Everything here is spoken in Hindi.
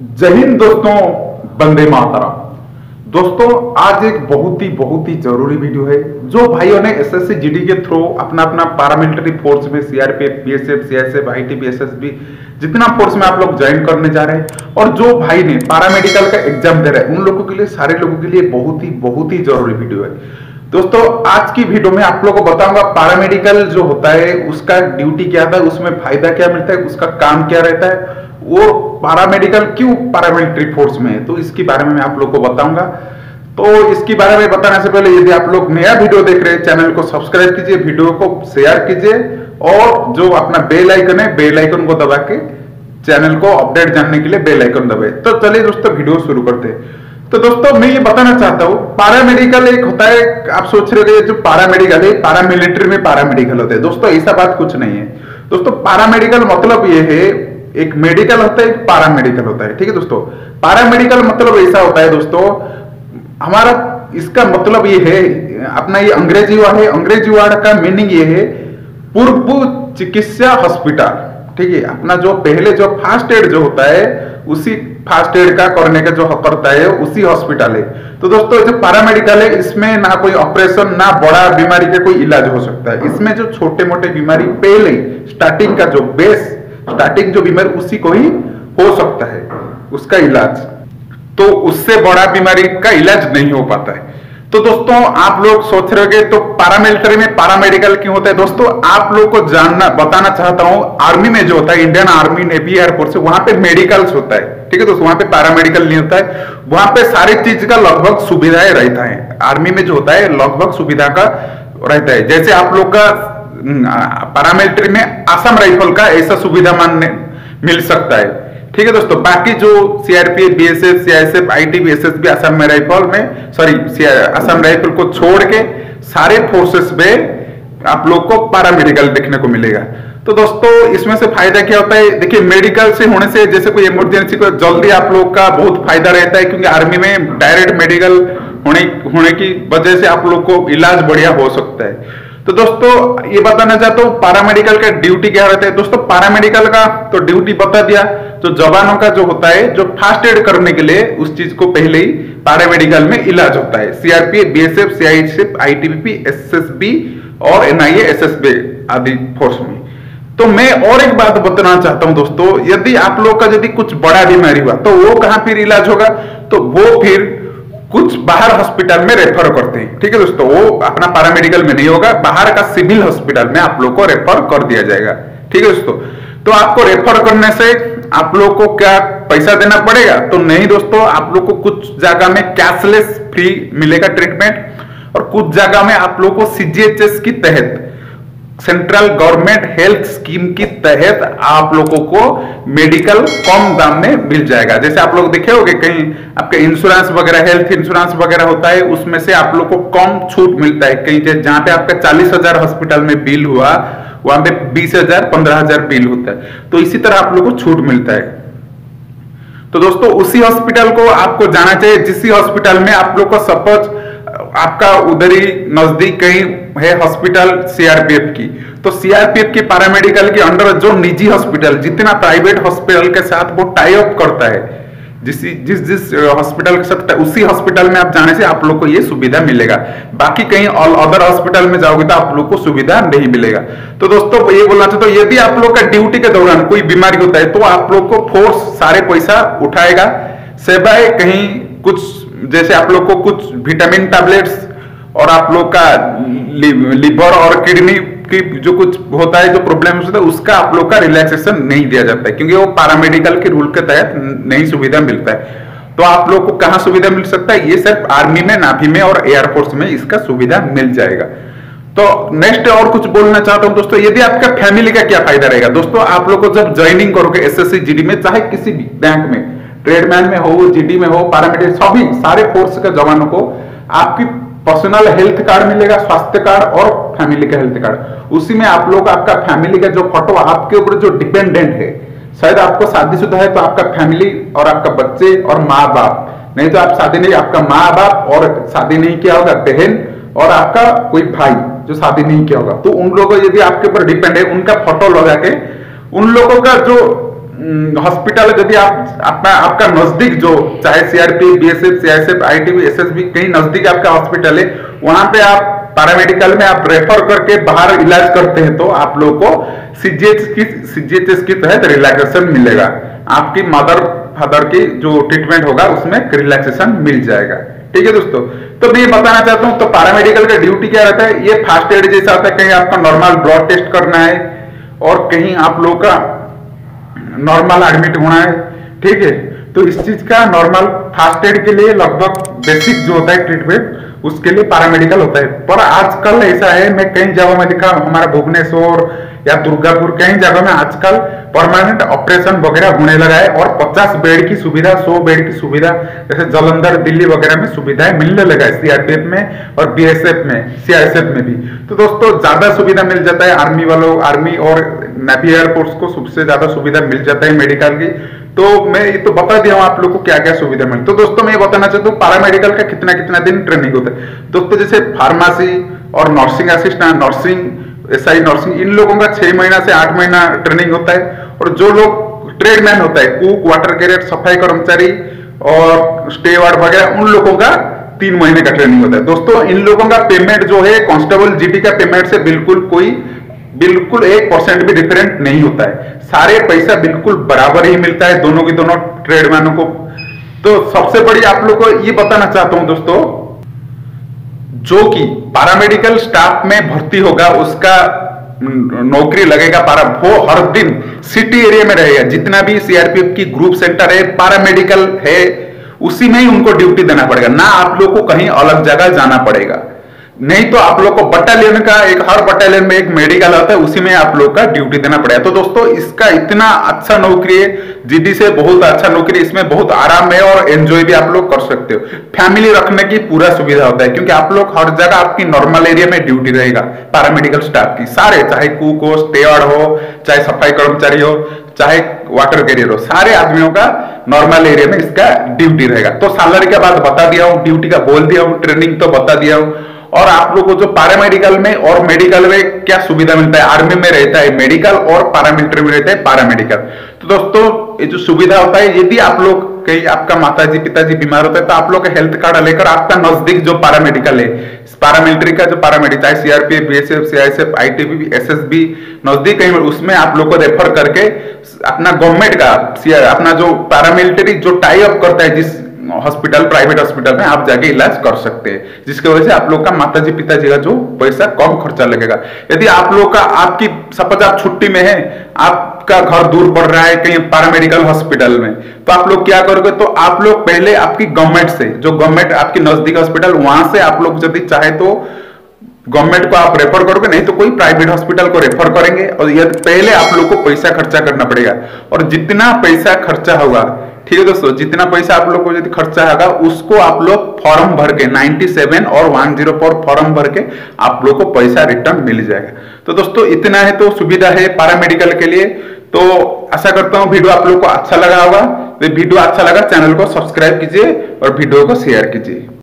जय हिंद दोस्तों, वंदे मातरम। दोस्तों आज एक बहुत ही जरूरी वीडियो है। जो भाइयों ने एसएससी जीडी के थ्रू अपना अपना पैरामिलिट्री फोर्स में CRPF, BSF, CISF, ITB, SSB जितना फोर्स में आप लोग ज्वाइन करने जा रहे हैं और जो भाई ने पैरामेडिकल का एग्जाम दे रहे हैं उन लोगों के लिए, सारे लोगों के लिए बहुत ही जरूरी वीडियो है। दोस्तों आज की वीडियो में आप लोगों को बताऊंगा पैरामेडिकल जो होता है उसका ड्यूटी क्या था, उसमें फायदा क्या मिलता है, उसका काम क्या रहता है, वो पैरामेडिकल क्यों पैरामिलिट्री फोर्स में है, तो इसके बारे में मैं आप लोग को बताऊंगा। तो इसके बारे में बताने से पहले यदि आप लोग नया वीडियो देख रहे हैं, चैनल को सब्सक्राइब कीजिए, वीडियो को शेयर कीजिए और जो अपना बेल आइकन है, बेल आइकन को दबा के चैनल को अपडेट जानने के लिए बेल आइकन दबाए। तो चलिए दोस्तों वीडियो शुरू करते हैं। तो दोस्तों मैं ये बताना चाहता हूँ, पैरामेडिकल एक होता है, आप सोच रहे हो जो पैरामेडिकल है, पैरामिलिट्री में पैरामेडिकल होते हैं। दोस्तों ऐसा बात कुछ नहीं है। दोस्तों पैरामेडिकल मतलब ये है, एक मेडिकल होता है, एक पैरामेडिकल होता है। ठीक है दोस्तों, पैरामेडिकल मतलब ऐसा होता है दोस्तों, हमारा इसका मतलब ये है, अपना ये अंग्रेजी वर्ड है, अंग्रेजी वर्ड का मीनिंग ये है पूर्व चिकित्सा हॉस्पिटल। ठीक है, अपना जो पहले जो फर्स्ट एड जो होता है उसी फर्स्ट एड का करने का जो करता है उसी हॉस्पिटल है। तो दोस्तों जो पैरामेडिकल है इसमें ना कोई ऑपरेशन, ना बड़ा बीमारी का कोई इलाज हो सकता है। इसमें जो छोटे मोटे बीमारी पहले स्टार्टिंग का जो बेस, स्टार्टिंग जो बीमारी उसी को ही हो सकता है उसका इलाज, तो उससे बड़ा बीमारी का इलाज नहीं हो पाता है। तो दोस्तों आप लोग सोच रहे हो तो पैरामिलिट्री में पैरामेडिकल क्यों होता है। दोस्तों आप लोग को जानना बताना चाहता हूं, आर्मी में जो होता है, इंडियन आर्मी, नेवी, एयरफोर्स, वहां पे मेडिकल्स होता है। ठीक है दोस्तों, वहां पे पैरामेडिकल नहीं होता है। वहां पे सारी चीज का लगभग सुविधाएं रहता है। आर्मी में जो होता है लगभग सुविधा का रहता है। जैसे आप लोग का पैरामिलिट्री में असम राइफल का ऐसा सुविधा मानने मिल सकता है। ठीक है दोस्तों, बाकी जो CRPF, BSF, CISF, ITB, SSB, Assam में राइफल में असम राइफल को छोड़ के सारे फोर्सेस में आप लोग को पैरामेडिकल देखने को मिलेगा। तो दोस्तों इसमें से फायदा क्या होता है, देखिए मेडिकल से होने से जैसे कोई इमरजेंसी को जल्दी आप लोग का बहुत फायदा रहता है, क्योंकि आर्मी में डायरेक्ट मेडिकल होने की वजह से आप लोग को इलाज बढ़िया हो सकता है। तो दोस्तों ये बताना चाहता हूँ पैरामेडिकल का ड्यूटी क्या रहता है। दोस्तों पैरामेडिकल का तो ड्यूटी बता दिया, जो जवानों का जो होता है, जो फर्स्ट एड करने के लिए उस चीज को पहले ही पैरामेडिकल में इलाज होता है। CRPF, BSF, CISF, ITBP, SSB और एनआईए, एसएसबी आदि फोर्स में। तो मैं और एक बात बताना चाहता हूं दोस्तों, यदि आप लोग का यदि कुछ बड़ा बीमारी हुआ तो वो कहां फिर इलाज होगा, तो वो फिर कुछ बाहर हॉस्पिटल में रेफर करते हैं। ठीक है दोस्तों, वो अपना पैरामेडिकल में नहीं होगा, बाहर का सिविल हॉस्पिटल में आप लोग को रेफर कर दिया जाएगा। ठीक है दोस्तों, तो आपको रेफर करने से आप लोग को क्या पैसा देना पड़ेगा, तो नहीं दोस्तों, आप लोग को कुछ जगह में कैशलेस फ्री मिलेगा ट्रीटमेंट, और कुछ जगह में आप लोग को सीजीएचएस की तहत, सेंट्रल गवर्नमेंट हेल्थ स्कीम की तहत आप लोगों को मेडिकल कम दाम में मिल जाएगा। जैसे आप लोग देखे होंगे कहीं आपके इंश्योरेंस वगैरह, हेल्थ इंश्योरेंस वगैरह होता है, उसमें से आप लोग को कम छूट मिलता है। कहीं जहां पे आपका 40,000 हॉस्पिटल में बिल हुआ, वहां पे 20,000, 15,000 बिल होता है। तो इसी तरह आप लोग को छूट मिलता है। तो दोस्तों उसी हॉस्पिटल को आपको जाना चाहिए जिस हॉस्पिटल में आप लोग को सपोज आपका उधर ही नजदीक कहीं है हॉस्पिटल सीआरपीएफ की, तो सीआरपीएफ की पैरामेडिकल के अंडर जो निजी हॉस्पिटल, जितना प्राइवेट हॉस्पिटल के साथ वो टाई अप करता है, जिस हॉस्पिटल के साथ, उसी हॉस्पिटल में आप जाने से आप लोग को ये सुविधा मिलेगा। बाकी कहीं ऑल अदर हॉस्पिटल में जाओगे तो आप लोग को सुविधा नहीं मिलेगा। तो दोस्तों ये बोलना चाहता हूं, यदि आप लोग का ड्यूटी के दौरान कोई बीमारी होता है तो आप लोग को फोर्स सारे पैसा उठाएगा, सेवाएं कहीं कुछ, जैसे आप लोग को कुछ विटामिन टैबलेट्स और आप लोग का लिवर और किडनी की जो कुछ होता है, जो प्रॉब्लम होता है, उसका आप लोग का रिलैक्सेशन नहीं दिया जाता है, क्योंकि वो पैरामेडिकल के रूल के तहत नहीं सुविधा मिलता है। तो आप लोग को कहां सुविधा मिल सकता है, ये सिर्फ आर्मी में, नावी में और एयरफोर्स में इसका सुविधा मिल जाएगा। तो नेक्स्ट और कुछ बोलना चाहता हूं दोस्तों, यदि आपका फैमिली का क्या फायदा रहेगा। दोस्तों आप लोग को जब ज्वाइनिंग करोगे एसएससी जीडी में, चाहे किसी भी बैंक में, ट्रेडमैन में हो, जीडी में हो, पैरामेडिकल, सभी सारे फोर्स के जवानों को आपकी पर्सनल हेल्थ कार्ड मिलेगा, स्वास्थ्य कार्ड और फैमिली का हेल्थ कार्ड। उसी में आप लोग आपका फैमिली का जो फोटो, आपके ऊपर जो डिपेंडेंट है, शायद आपको शादीशुदा है तो आपका फैमिली और आपका बच्चे और माँ बाप, नहीं तो आप शादी नहीं, आपका माँ बाप और शादी नहीं किया होगा बहन, और आपका कोई भाई जो शादी नहीं किया होगा, तो उन लोगों यदि आपके ऊपर डिपेंड है, उनका फोटो लगा के उन लोगों का जो हॉस्पिटल यदि आपका नजदीक जो चाहे CRPF, BSF, CISF, ITB, SSB कहीं नजदीक आपका हॉस्पिटल है, वहां पे आप पैरामेडिकल में आप रेफर करके बाहर इलाज करते हैं तो आप लोगों को सीजीएचएस की तहत रिलैक्सेशन मिलेगा। आपकी मदर फादर की जो ट्रीटमेंट होगा उसमें रिलैक्सेशन मिल जाएगा। ठीक है दोस्तों, तो मैं ये बताना चाहता हूं तो पैरामेडिकल का ड्यूटी क्या रहता है, ये फास्ट एड जैसा होता है। कहीं आपका नॉर्मल ब्लड टेस्ट करना है और कहीं आप लोगों का नॉर्मल एडमिट होना है। ठीक है, तो इस चीज का नॉर्मल फास्ट एड के लिए लगभग बेसिक जो होता है ट्रीटमेंट उसके लिए पैरामेडिकल होता है। पर आजकल ऐसा है, मैं कई जगहों में देखा, हमारा भुवनेश्वर या दुर्गापुर कई जगहों में आजकल परमानेंट ऑपरेशन वगैरह होने लगा है और 50 बेड की सुविधा, 100 बेड की सुविधा, जैसे जालंधर, दिल्ली वगैरह में सुविधाएं मिलने लगा है सीआरपीएफ में और बीएसएफ में, सीआईएसएफ में भी। तो दोस्तों ज्यादा सुविधा मिल जाता है आर्मी वालों, आर्मी और नेवी एयरफोर्स को सबसे ज्यादा सुविधा मिल जाता है मेडिकल की। तो मैं ये तो बता दिया हूं आप लोग को क्या क्या सुविधा मिलती। तो दोस्तों मैं ये बताना चाहता हूँ पैरामेडिकल का कितना कितना दिन ट्रेनिंग होता है। दोस्तों जैसे फार्मेसी और nursing assistant, nursing, SI nursing, इन लोगों का 6 महीना से 8 महीना ट्रेनिंग होता है। और जो लोग ट्रेडमैन होता है, कुक, वाटर कैरियर, सफाई कर्मचारी और स्टेवार्ड वगैरह, उन लोगों का 3 महीने का ट्रेनिंग होता है। दोस्तों इन लोगों का पेमेंट जो है कांस्टेबल जीडी का पेमेंट से बिल्कुल 1% भी डिफरेंट नहीं होता है। सारे पैसा बिल्कुल बराबर ही मिलता है दोनों की दोनों ट्रेडमैनों को। तो सबसे बड़ी आप लोगों को ये बताना चाहता हूं दोस्तों, जो कि पैरामेडिकल स्टाफ में भर्ती होगा उसका नौकरी लगेगा वो हर दिन सिटी एरिया में रहेगा। जितना भी सीआरपीएफ की ग्रुप सेंटर है, पैरामेडिकल है, उसी में ही उनको ड्यूटी देना पड़ेगा, ना आप लोग को कहीं अलग जगह जाना पड़ेगा। नहीं तो आप लोग को बटालियन का हर बटालियन में एक मेडिकल होता है, उसी में आप लोग का ड्यूटी देना पड़ेगा। तो दोस्तों इसका इतना अच्छा नौकरी है, जीडी से बहुत अच्छा नौकरी, इसमें बहुत आराम है और एंजॉय भी आप लोग कर सकते हो। फैमिली रखने की पूरा सुविधा होता है क्योंकि आप लोग हर जगह आपकी नॉर्मल एरिया में ड्यूटी रहेगा पैरामेडिकल स्टाफ की। सारे, चाहे कुक हो, स्टेवार्ड हो, चाहे सफाई कर्मचारी हो, चाहे वाटर कैरियर हो, सारे आदमियों का नॉर्मल एरिया में इसका ड्यूटी रहेगा। तो सैलरी के बाद बता दिया हूं, ड्यूटी का बोल दिया हूं, ट्रेनिंग तो बता दिया हूं, और आप लोग को जो पैरामेडिकल में और मेडिकल में क्या सुविधा मिलता है। आर्मी में रहता है मेडिकल और पैरामिलिट्री में रहता है पैरामेडिकल। तो दोस्तों ये जो सुविधा होता है, यदि आप लोग कहीं आपका माताजी पिताजी बीमार होता है तो आप लोग हेल्थ कार्ड लेकर आपका नजदीक जो पैरामेडिकल है, पैरामिलिट्री का जो पैरामेडिकल, चाहे CRPF, BSF, CISF, ITB, SSB नजदीक कहीं, उसमें आप लोग को रेफर करके अपना गवर्नमेंट का अपना जो पैरामिलिट्री जो टाई अप करता है जिस हॉस्पिटल, प्राइवेट हॉस्पिटल में आप जाके इलाज कर सकते हैं, जिसकी वजह से आप लोग का माताजी पिताजी का जो पैसा कम खर्चा लगेगा। यदि आप लोग का आपकी सपोज आप छुट्टी में है, आपका घर दूर पड़ रहा है कहीं पैरामेडिकल हॉस्पिटल में, तो आप लोग क्या करोगे, तो आप लोग पहले आपकी गवर्नमेंट से, जो गवर्नमेंट आपकी नजदीक हॉस्पिटल, वहां से आप लोग यदि चाहे तो गवर्नमेंट को आप रेफर करोगे, नहीं तो कोई प्राइवेट हॉस्पिटल को रेफर करेंगे। और यह पहले आप लोग को पैसा खर्चा करना पड़ेगा, और जितना पैसा खर्चा होगा, ठीक है दोस्तों, जितना पैसा आप लोग को यदि खर्चा होगा उसको आप लोग फॉर्म भर के 97 और 104 फॉर्म भर के आप लोग को पैसा रिटर्न मिल जाएगा। तो दोस्तों इतना है तो सुविधा है पैरामेडिकल के लिए। तो आशा करता हूं वीडियो आप लोग को अच्छा लगा होगा। तो वीडियो अच्छा लगा चैनल को सब्सक्राइब कीजिए और वीडियो को शेयर कीजिए।